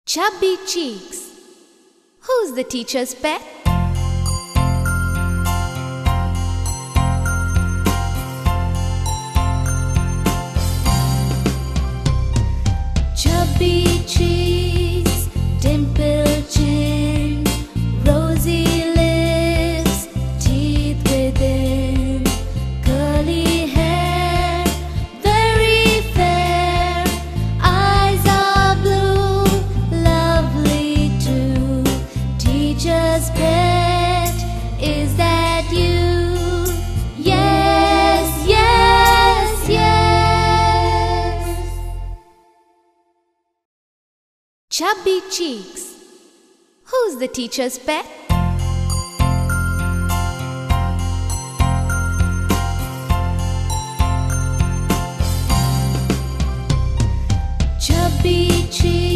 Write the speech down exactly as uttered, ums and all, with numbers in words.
Chubby cheeks. Who's the teacher's pet? Chubby cheeks, dimpled chin, rosy lips, teeth within, curly hair, very fair, eyes are blue, lovely too. Teacher's pet, is that you? Yes, yes, yes. Chubby cheeks. Who's the teacher's pet? Chubby cheeks.